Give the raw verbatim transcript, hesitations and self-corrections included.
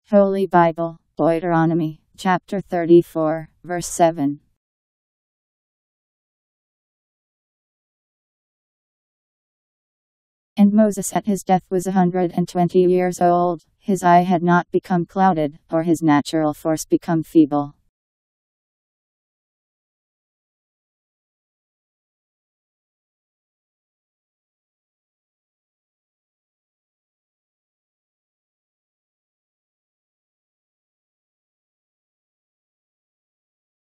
Holy Bible Deuteronomy Chapter thirty-four, verse seven. And Moses at his death was a hundred and twenty years old, his eye had not become clouded, or his natural force become feeble.